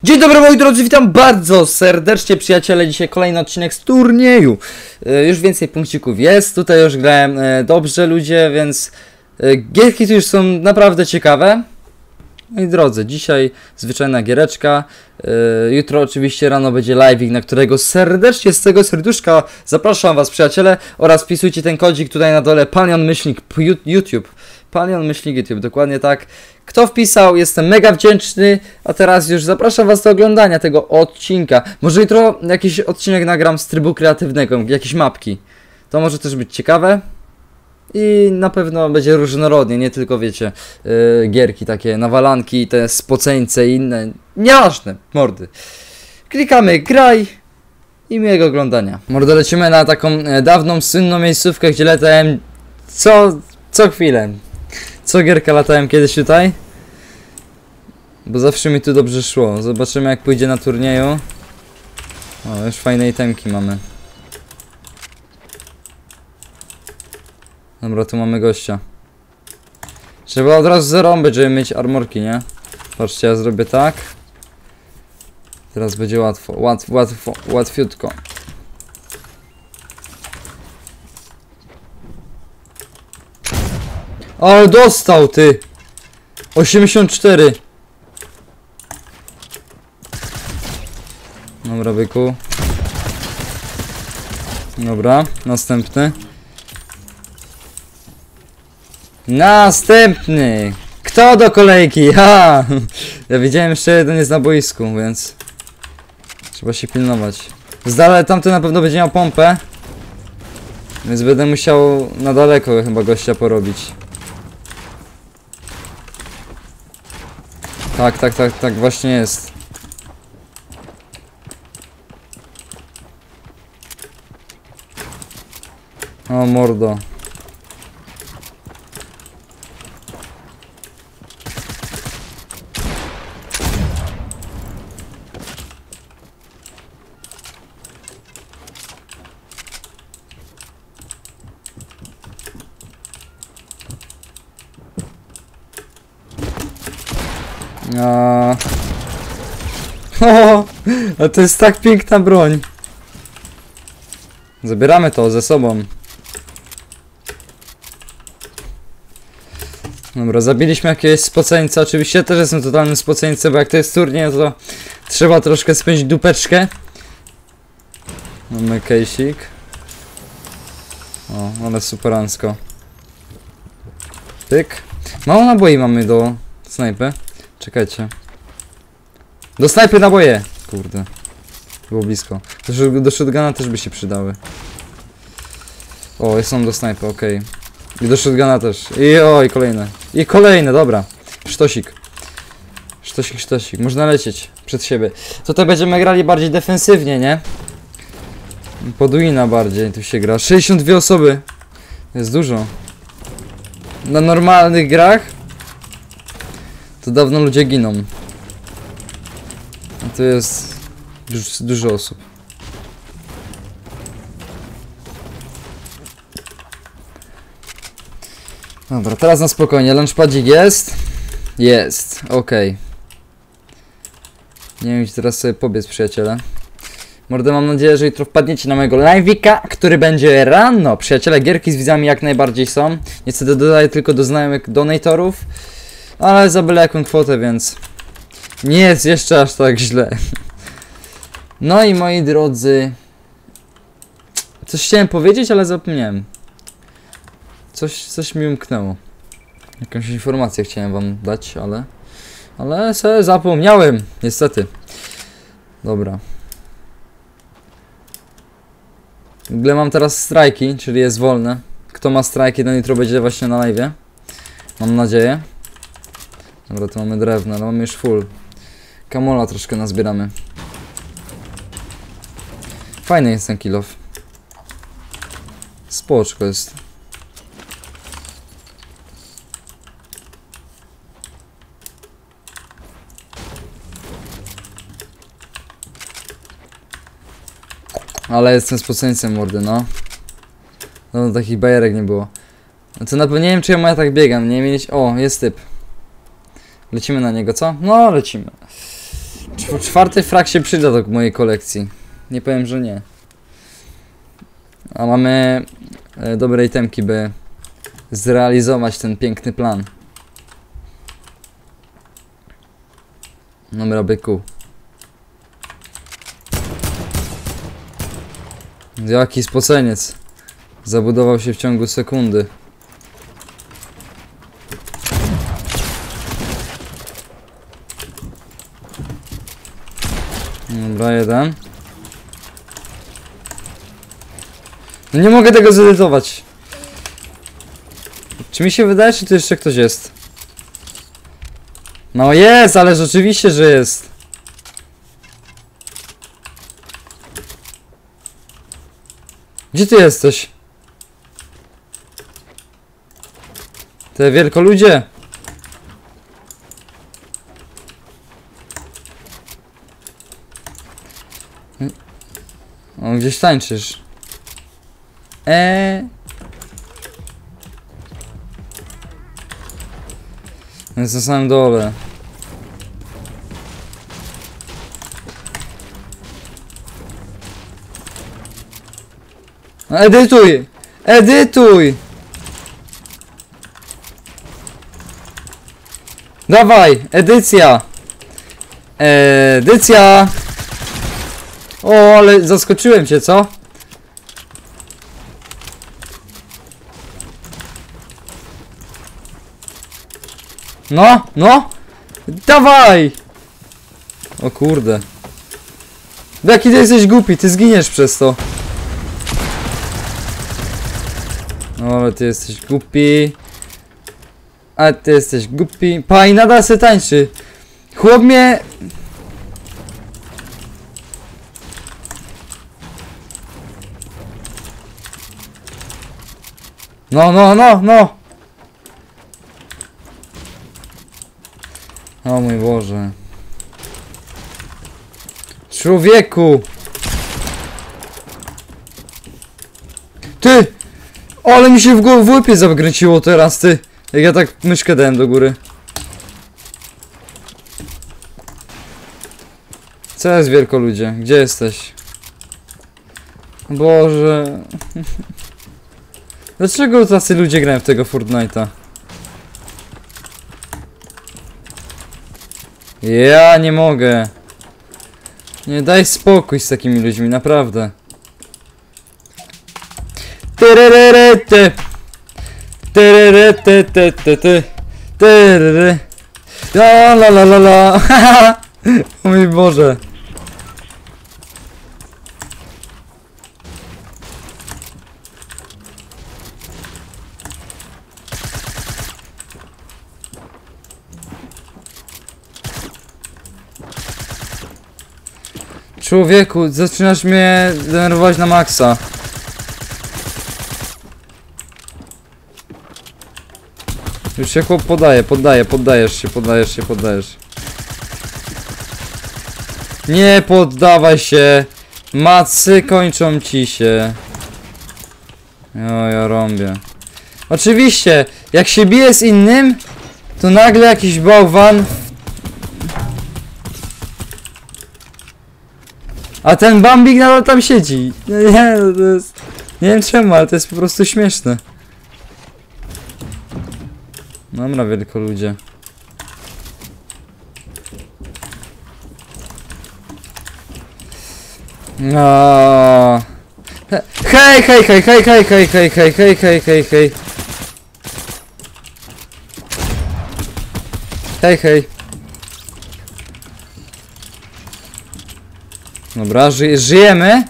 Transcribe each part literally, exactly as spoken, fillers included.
Dzień dobry moi drodzy, witam bardzo serdecznie przyjaciele, dzisiaj kolejny odcinek z turnieju. e, Już więcej punkcików jest, tutaj już grałem e, dobrze ludzie, więc e, gierki tu już są naprawdę ciekawe. Moi drodzy, dzisiaj zwyczajna giereczka, e, jutro oczywiście rano będzie live'ik, na którego serdecznie z tego serduszka zapraszam was przyjaciele. Oraz wpisujcie ten kodzik tutaj na dole, Palion myślnik YouTube. Palion myślnik YouTube, dokładnie tak. Kto wpisał, jestem mega wdzięczny, a teraz już zapraszam was do oglądania tego odcinka. Może jutro jakiś odcinek nagram z trybu kreatywnego, jakieś mapki. To może też być ciekawe. I na pewno będzie różnorodnie, nie tylko wiecie, yy, gierki takie, nawalanki, te spoceńce i inne. Nieważne, mordy. Klikamy graj i miłego oglądania. Mordo, lecimy na taką e, dawną, słynną miejscówkę, gdzie latałem co, co chwilę. Co gierka latałem kiedyś tutaj? Bo zawsze mi tu dobrze szło. Zobaczymy jak pójdzie na turnieju. O, już fajne itemki mamy. Dobra, tu mamy gościa. Trzeba od razu zarąbać, żeby mieć armorki, nie? Patrzcie, ja zrobię tak. Teraz będzie łatwo, łatwo, łatwo, łatwiutko. Ale dostał ty! osiemdziesiąt cztery. Dobra, byku. Dobra, następny. Następny! Kto do kolejki? Ha! Ja widziałem jeszcze jeden jest na boisku, więc trzeba się pilnować. Z dala tamten na pewno będzie miał pompę. Więc będę musiał na daleko chyba gościa porobić. Tak, tak, tak, tak właśnie jest. O mordo. A... O, a to jest tak piękna broń. Zabieramy to ze sobą. Dobra, zabiliśmy jakiegoś spoceńca. Oczywiście też jestem totalnym spoceńcem, bo jak to jest turniej, to trzeba troszkę spędzić dupeczkę. Mamy kejsik. O, ale superancko. Pyk. Mało naboi mamy do snajpy. Czekajcie. Do snajpy naboje! Kurde. Było blisko. Do, do shotguna też by się przydały. O, są do snajpy, okej. Okay. I do shotguna też. I oj, kolejne. I kolejne, dobra. Sztosik. Sztosik, sztosik. Można lecieć przed siebie. Tutaj będziemy grali bardziej defensywnie, nie? Podwina bardziej tu się gra. sześćdziesiąt dwie osoby. Jest dużo. Na normalnych grach to dawno ludzie giną. A tu jest dużo, dużo osób. Dobra, teraz na spokojnie. Launchpadzik jest? Jest, okej. Okay. Nie wiem, gdzie teraz sobie pobiec, przyjaciele. Mordę, mam nadzieję, że jutro wpadniecie na mojego live'ika, który będzie rano. Przyjaciele, gierki z widzami jak najbardziej są. Niestety dodaję tylko do znajomych donatorów. Ale za byle jaką kwotę, więc nie jest jeszcze aż tak źle. No i moi drodzy, coś chciałem powiedzieć, ale zapomniałem. Coś, coś mi umknęło. Jakąś informację chciałem wam dać, ale ale se zapomniałem, niestety. Dobra. W ogóle mam teraz strajki, czyli jest wolne. Kto ma strajki, ten jutro będzie właśnie na live'ie. Mam nadzieję. Dobra, to mamy drewno, ale mamy już full. Kamola troszkę nazbieramy. Fajny jest ten kill off. Spoczko jest. Ale jestem spoceńcem mordy, no. No takich bajerek nie było. No to na pewno nie wiem, czy ja tak biegam, nie mieć. O, jest typ. Lecimy na niego, co? No, lecimy. Czwarty frag się przyda do mojej kolekcji. Nie powiem, że nie. A mamy e, dobre itemki, by zrealizować ten piękny plan. Dobra, byku. Jaki spoceniec. Zabudował się w ciągu sekundy. Dobra, jeden. No nie mogę tego zedytować. Czy mi się wydaje, czy tu jeszcze ktoś jest? No jest, ale rzeczywiście, że jest. Gdzie ty jesteś? Te wielkoludzie. O, gdzieś tańczysz. Eee. Jest na samym dole. No, edytuj! Edytuj! Dawaj, edycja! Edycja! O, ale zaskoczyłem cię, co? No, no! Dawaj! O kurde. Jaki ty jesteś głupi, ty zginiesz przez to. No, ale ty jesteś głupi. A ty jesteś głupi. Pa, i nadal se tańczy. Chłop mnie... No, no, no, no! O mój Boże. Człowieku! Ty! Ale mi się w, w łapie zakręciło teraz, ty! Jak ja tak myszkę dałem do góry. Co jest, wielkoludzie? Gdzie jesteś? Boże... Dlaczego tacy ludzie grają w tego Fortnite'a? Ja nie mogę. Nie, daj spokój z takimi ludźmi, naprawdę. Tyryryrety. Tyryrytytytyty. Tyryry. La la la la la. O mój Boże. Człowieku, zaczynasz mnie denerwować na maksa. Już się chłop podaje, poddaje, poddajesz się, poddajesz się, poddajesz. Nie poddawaj się. Macy kończą ci się. O, ja rąbię. Oczywiście, jak się bije z innym, to nagle jakiś bałwan. A ten Bambik nadal tam siedzi. Nie, no to jest... Nie wiem czemu, ale to jest po prostu śmieszne. Dobra, wielkoludzie. No. Hej, hej, hej, hej, hej, hej, hej, hej, hej, hej, hej, hej. Hej, hej. Dobra, ży żyjemy.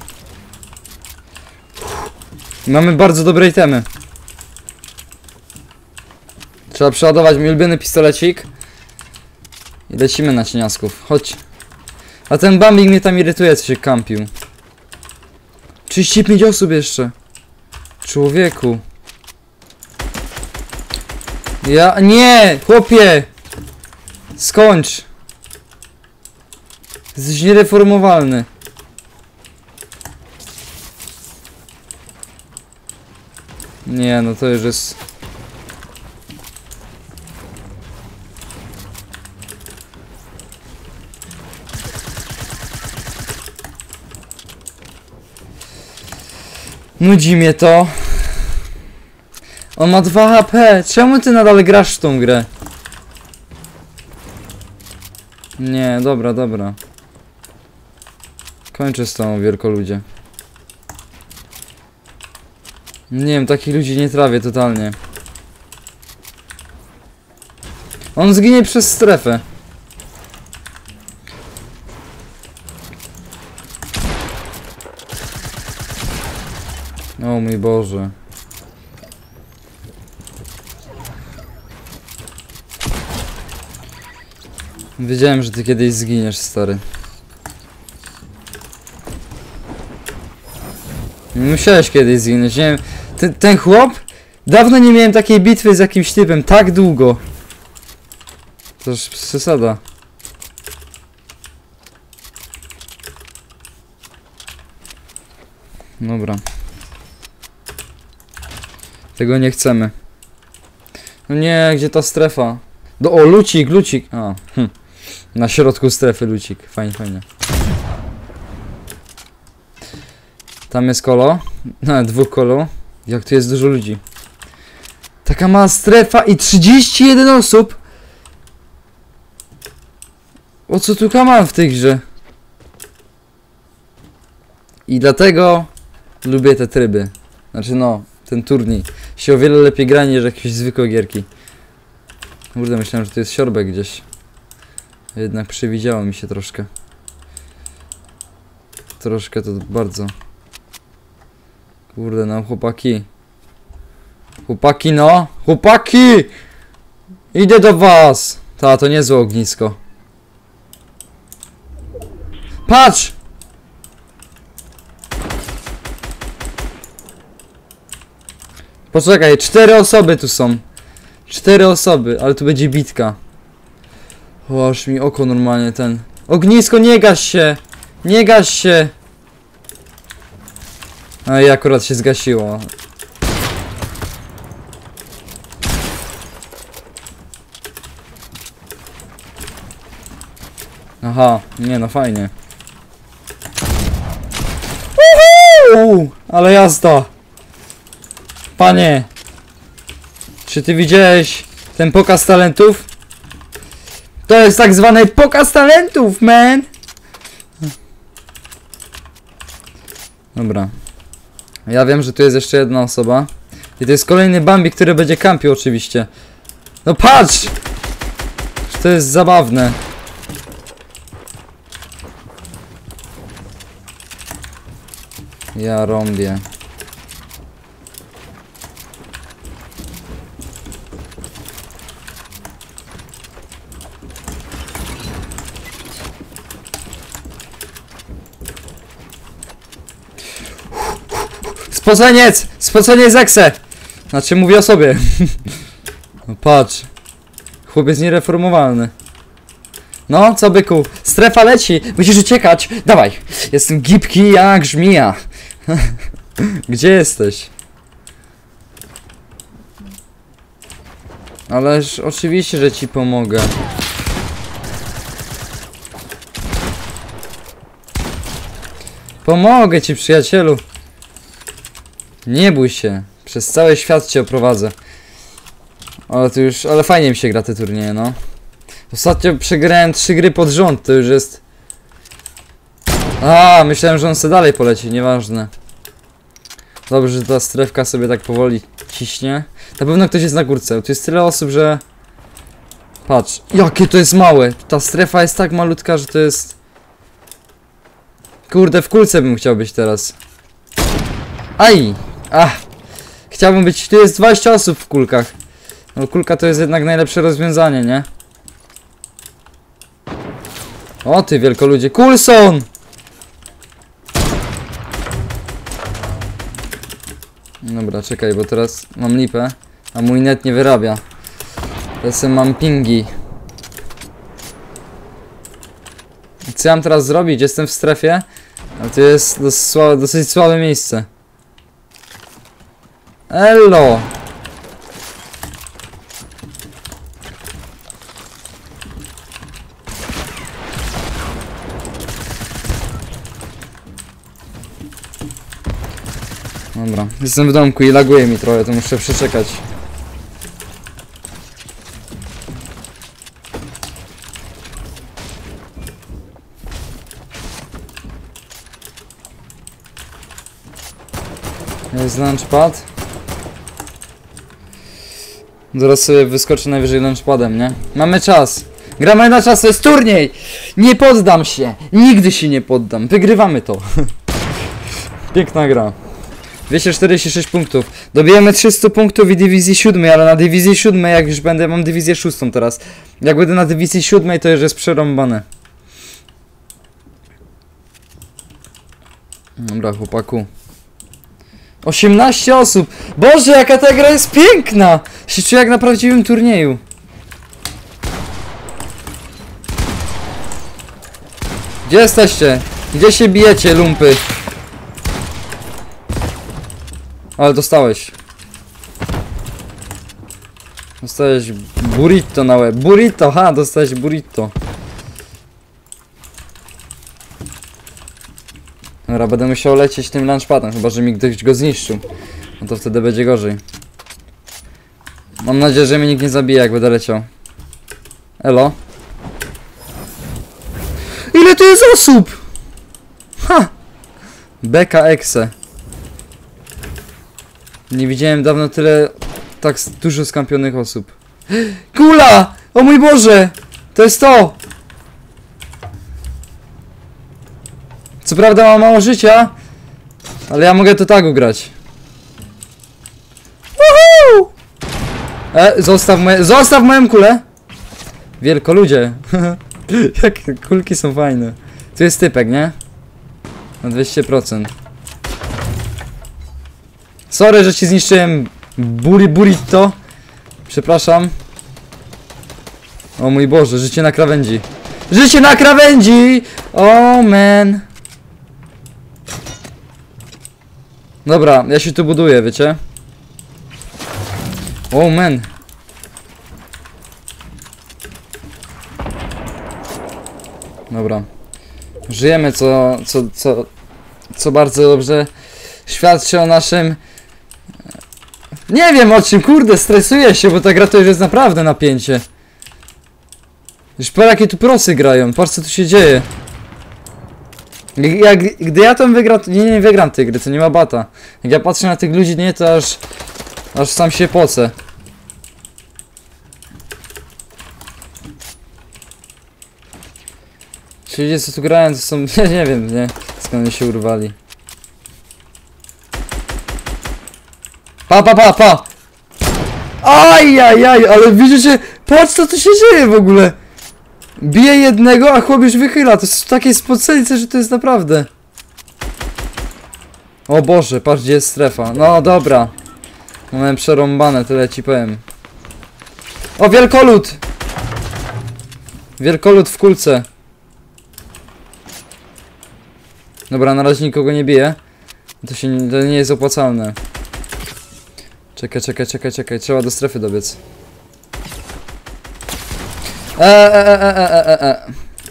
Mamy bardzo dobre itemy. Trzeba przeładować mój ulubiony pistolecik. I lecimy na cieniasków. Chodź. A ten Bambik mnie tam irytuje, co się kampił. trzydzieści pięć osób jeszcze. Człowieku. Ja... Nie! Chłopie! Skończ! Jesteś niereformowalny. Nie, no to już jest... Nudzi mnie to. On ma dwa H P. Czemu ty nadal grasz w tą grę? Nie, dobra, dobra. Kończę z tą, wielkoludzie. Nie wiem, takich ludzi nie trawię totalnie. On zginie przez strefę. O mój Boże. Wiedziałem, że ty kiedyś zginiesz, stary. Musiałeś kiedyś zginąć, nie wiem. Ten, ten chłop? Dawno nie miałem takiej bitwy z jakimś typem, tak długo. To już przesada. Dobra. Tego nie chcemy. No nie, gdzie ta strefa? Do, o, lucik, lucik. A, hm. Na środku strefy lucik. Fajnie, fajnie. Tam jest kolo. No, dwóch kolo. Jak tu jest dużo ludzi. Taka mała strefa i trzydzieści jeden osób. O co tu mam w tej grze? I dlatego lubię te tryby. Znaczy no, ten turniej. Się o wiele lepiej gra niż jakieś zwykłe gierki. Kurde, myślałem, że to jest siorbek gdzieś. Jednak przewidziało mi się troszkę. Troszkę to bardzo. Kurde, no chłopaki. Chłopaki, no! Chłopaki! Idę do was! Ta, to niezłe ognisko. Patrz! Poczekaj, cztery osoby tu są. Cztery osoby, ale tu będzie bitka. O, aż mi oko normalnie ten... Ognisko, nie gaś się! Nie gaś się! A i akurat się zgasiło. Aha, nie no fajnie. Uhu! Ale jazda! Panie! Czy ty widziałeś ten pokaz talentów? To jest tak zwany pokaz talentów, man! Dobra. Ja wiem, że tu jest jeszcze jedna osoba. I to jest kolejny Bambi, który będzie kampił oczywiście. No patrz! To jest zabawne. Ja rąbię. Spoceniec! Spoceniec Ekse! Znaczy mówię o sobie. No patrz. Chłopiec niereformowalny. No, co byku? Strefa leci! Musisz uciekać! Dawaj! Jestem gibki jak żmija. Gdzie jesteś? Ależ oczywiście, że ci pomogę. Pomogę ci, przyjacielu. Nie bój się. Przez cały świat cię oprowadzę. Ale to już... Ale fajnie mi się gra te turnieje, no. Ostatnio przegrałem trzy gry pod rząd, to już jest... A, myślałem, że on sobie dalej poleci, nieważne. Dobrze, że ta strefka sobie tak powoli ciśnie. Na pewno ktoś jest na górce, tu jest tyle osób, że... Patrz, jakie to jest małe. Ta strefa jest tak malutka, że to jest... Kurde, w kulce bym chciał być teraz. Aj! Ach! Chciałbym być... Tu jest dwadzieścia osób w kulkach. No kulka to jest jednak najlepsze rozwiązanie, nie? O ty wielkoludzie. Coulson! Dobra, czekaj, bo teraz mam lipę, a mój net nie wyrabia. Teraz mam pingi. Co ja mam teraz zrobić? Jestem w strefie, ale to jest dosyć słabe, dosyć słabe miejsce. Elo! Dobra, jestem w domku i laguje mi trochę, to muszę przeczekać. Jest launchpad. Zaraz sobie wyskoczę najwyżej launchpadem, nie? Mamy czas. Gramy na czas, to jest turniej! Nie poddam się! Nigdy się nie poddam. Wygrywamy to. Piękna gra. dwieście czterdzieści sześć punktów. Dobijemy trzysta punktów i dywizji siódmej, ale na dywizji siódmej, jak już będę, mam dywizję szóstą teraz. Jak będę na dywizji siódmej, to już jest przerąbane. Dobra, chłopaku. osiemnaście osób! Boże, jaka ta gra jest piękna! Się czuję jak na prawdziwym turnieju. Gdzie jesteście? Gdzie się bijecie, lumpy? Ale dostałeś. Dostałeś burrito na łeb. Burrito, ha, dostałeś burrito. Dobra, będę musiał lecieć tym launchpadem, chyba że mi ktoś go zniszczył. No to wtedy będzie gorzej. Mam nadzieję, że mnie nikt nie zabije, jak będę leciał. Elo. Ile tu jest osób? Ha! Beka Exe. Nie widziałem dawno tyle tak dużo skampionych osób. Kula! O mój Boże! To jest to! Co prawda mam mało życia, ale ja mogę to tak ugrać. Woohoo! E, zostaw moje, zostaw moją kulę! Wielkoludzie. Jakie kulki są fajne. Tu jest typek, nie? Na dwieście procent. Sorry, że ci zniszczyłem buri burrito. Przepraszam. O mój Boże, życie na krawędzi. Życie na krawędzi! O man. Dobra, ja się tu buduję, wiecie? O man. Dobra. Żyjemy, co, co, co, co bardzo dobrze świadczy o naszym... Nie wiem o czym, kurde, stresuję się, bo ta gra to już jest naprawdę napięcie. Już po jakie tu prosy grają, patrz co tu się dzieje. Jak, gdy ja tam wygram, to nie, nie wygram tej gry, to nie ma bata. Jak ja patrzę na tych ludzi, nie, to aż, aż sam się pocę. Ci ludzie co tu grają, to są, ja nie wiem, nie, skąd oni się urwali. Pa, pa, pa, pa! Ajajaj, ale widzicie, patrz co tu się dzieje w ogóle. Bije jednego, a chłop już wychyla, to jest takie spocenice, że to jest naprawdę. O Boże, patrz gdzie jest strefa, no dobra. Mamy przerąbane, tyle ci powiem. O, wielkolud! Wielkolud w kulce. Dobra, na razie nikogo nie bije. To się nie, to nie jest opłacalne. Czekaj, czekaj, czekaj, czekaj, trzeba do strefy dobiec. Eee, e, e, e, e, e.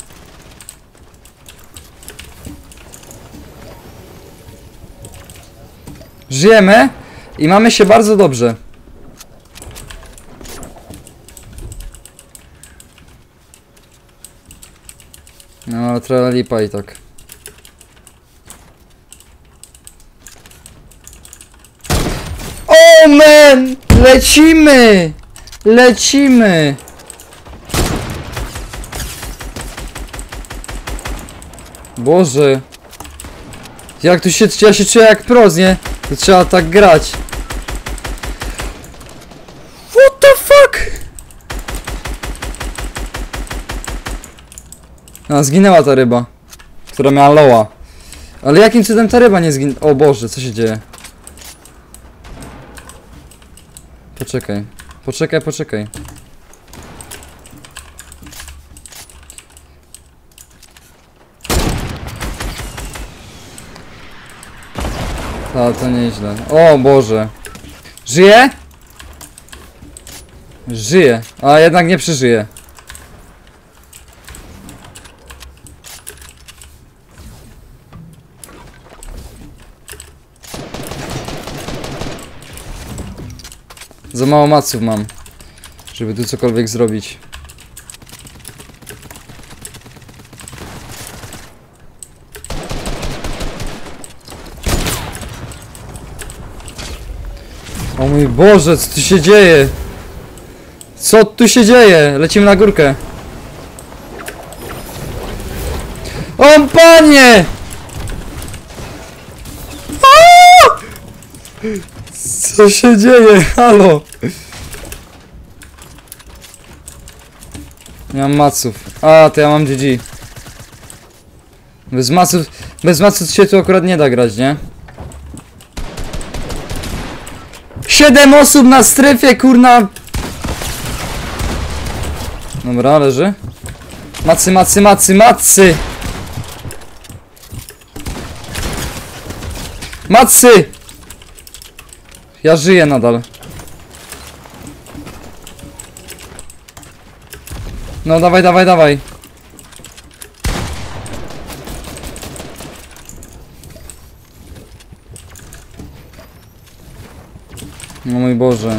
Żyjemy i mamy się bardzo dobrze. No, ale trochę lipa i tak. Oh man! Lecimy! Lecimy! Boże! Jak tu się, ja się czuję jak pros, nie? To trzeba tak grać. What the fuck? A, zginęła ta ryba, która miała loa. Ale jakim cudem ta ryba nie zginęła? O Boże, co się dzieje? Poczekaj, poczekaj, poczekaj. A, to nieźle. O Boże. Żyje? Żyje. A jednak nie przeżyje. Za mało maców mam, żeby tu cokolwiek zrobić. O mój Boże, co tu się dzieje? Co tu się dzieje? Lecimy na górkę. O panie! Aaaa! Co się dzieje? Halo! Nie mam maców. A, to ja mam G G. Bez maców, bez maców się tu akurat nie da grać, nie? Siedem osób na strefie, kurna! Dobra, leży. Macy, macy, macy, macy! Macy! Ja żyję nadal. No dawaj, dawaj, dawaj. No mój Boże.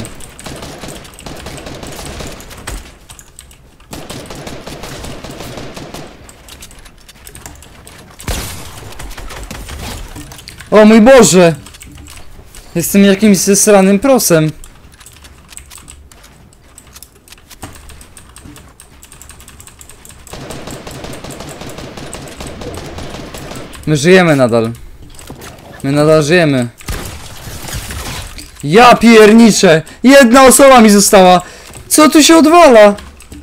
O mój Boże! Jestem jakimś zesranym prosem. My żyjemy nadal. My nadal żyjemy. Ja pierniczę! Jedna osoba mi została! Co tu się odwala?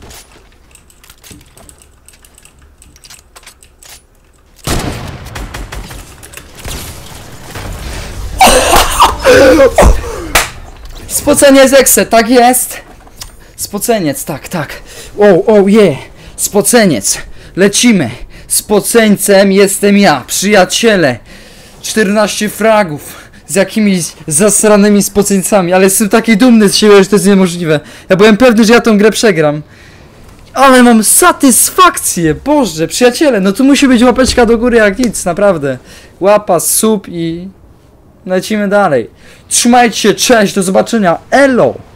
Spoceniec Exe, tak jest! Spoceniec, tak, tak. O, o, je! Spoceniec! Lecimy! Spoceńcem jestem ja, przyjaciele! czternaście fragów z jakimiś zasranymi spoceńcami, ale jestem taki dumny z siebie, że to jest niemożliwe. Ja byłem pewny, że ja tą grę przegram. Ale mam satysfakcję, Boże, przyjaciele, no tu musi być łapeczka do góry jak nic, naprawdę. Łapa, sub i lecimy dalej. Trzymajcie się, cześć, do zobaczenia, elo!